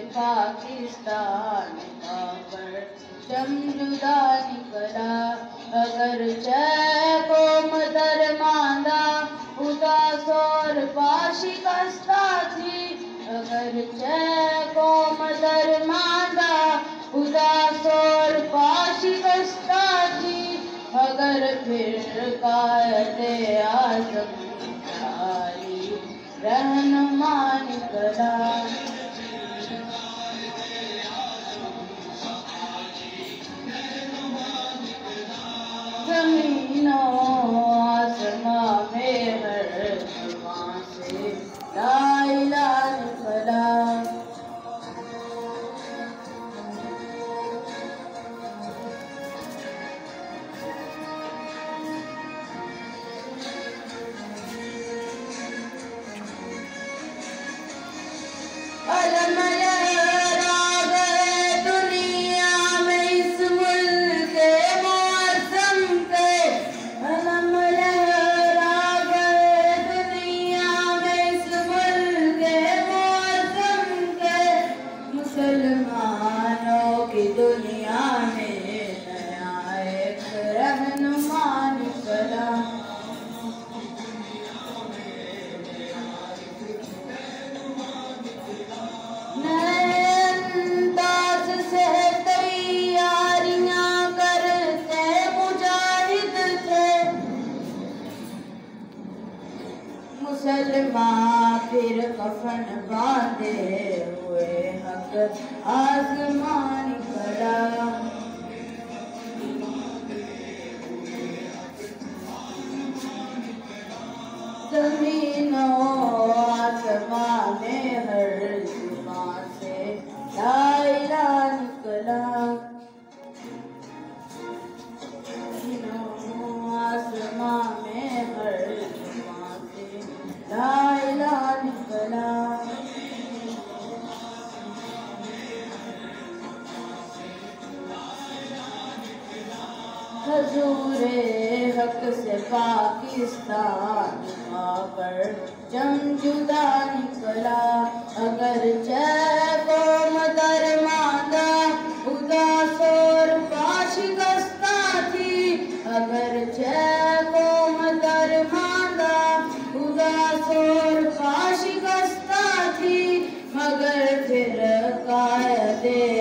पाकिस्तान का परचम जुदा निकला। अगर जय को मदर मांदा उदास और शिकस्ता थी। अगर जय को मदर मांदा उदास और शिकस्ता थी। अगर फिर कायदे आज़म जारी रहनुमा निकला। ज़मीनों आसमां में हर जुबां से ला इलाहा निकला। अलम लहरा गए दुनिया में इस मुल्के मौसम के। अलम लहरा गए दुनिया में इस मुल्के मौसम के। मुसलमानों की दुनिया में नया एक रहनुमा निकला। मुसलमान फिर कफन बांधे हुए हक आसमान निकला। ज़मीनों आसमां में हर जुबां से ला इलाहा निकला। ज़मीनों आसमां में हर जुबां से ला इलाहा निकला। हजूरे हक से पाकिस्तान का परचम जुदा निकला। अगर जय को मदर मांदा उदास और शिकस्ता थी। अगर जय को मदर मांदा उदास और शिकस्ता थी। मगर फिर कायदे